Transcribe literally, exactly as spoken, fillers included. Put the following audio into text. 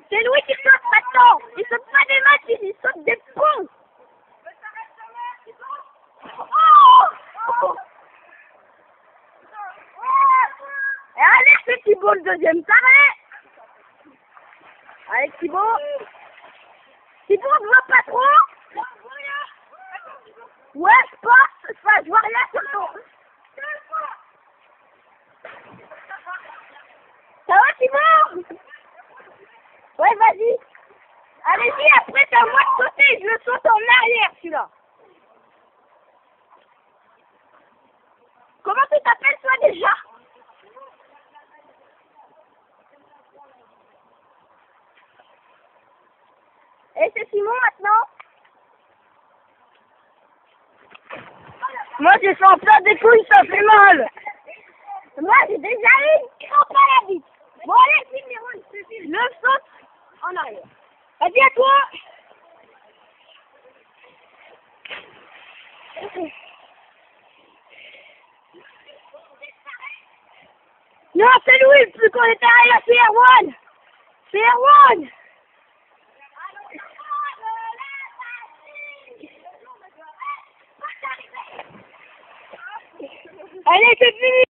C'est Louis qui saute maintenant. Il saute pas des matchs, il saute des ponts. Oh, et allez, c'est Thibaut le deuxième carré. Allez, Thibaut. Thibaut, on ne voit pas trop. Ouais, je pense. Enfin, je vois rien sur ton... Ça va, Thibaut? Ouais, vas-y. Allez-y, après, c'est à moi de sauter. Je le saute en arrière, celui-là. Comment tu t'appelles, toi, déjà? Et c'est Simon, maintenant? Moi, j'ai fait en plein des couilles, ça fait mal. Moi, j'ai déjà eu une crampe à la bite. Bon, allez, je le saute en arrière. Vas-y, à toi. Non, c'est Louis, plus qu'on est arrivé, c'est Erwan. C'est Erwan. Allez, c'est fini.